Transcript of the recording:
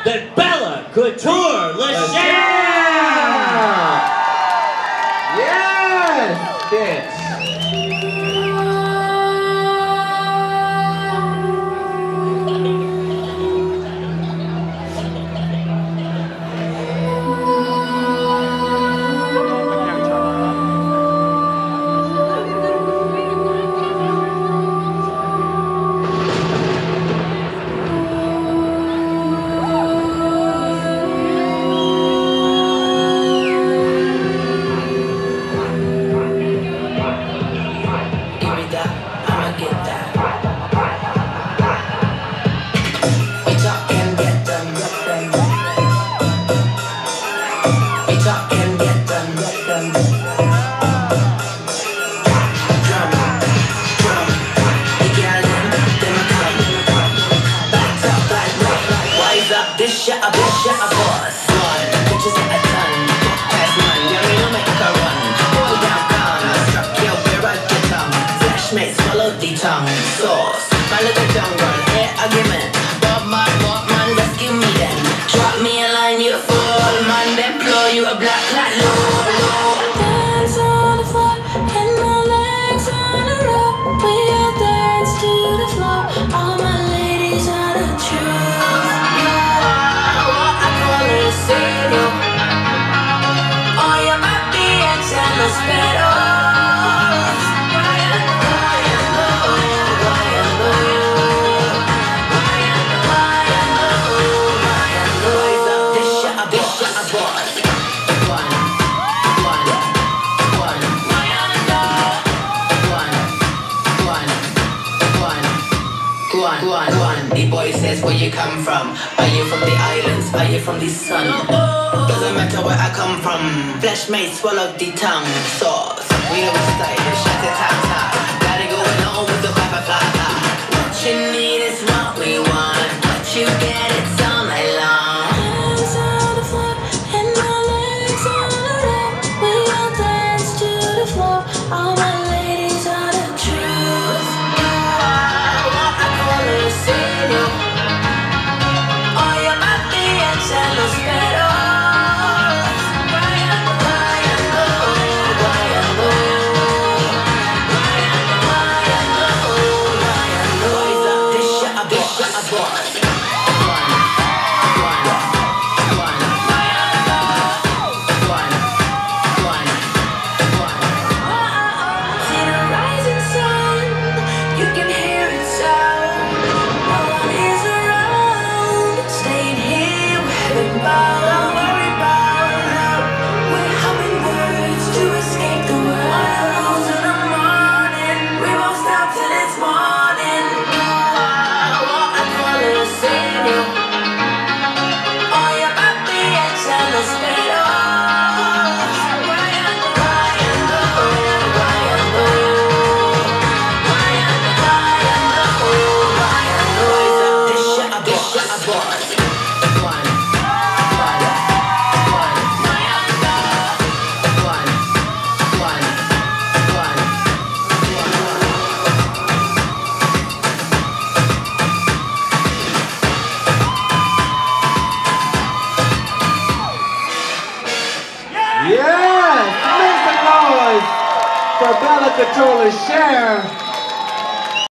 than Bella Couture LeChair! Yes, bitch. This shit a boss. One, bitches at a ton. Pass none, yeah, me no make a run. Boy down calm, struck you where I get tongue. Flash mate, swallow the tongue. Sauce, my little jungle, air argument. Bob man, rescue me then. Drop me a line, you fall, man, then blow you a black light low. Dance on the floor, and my legs on the rope. We all dance to the floor. All my ladies are the truth. The boy says, where you come from? Are you from the islands? Are you from the sun? Doesn't matter where I come from. Flesh mate, swallow the tongue. Sauce, we always style, shut it out. Gotta go along with the fly. What you need is what we want. What you get, it's all night long. Hands on the floor, and my legs on the rope. We all dance to the floor. All my ladies are the truth. Yes, make the noise for Bella Couture LeChair.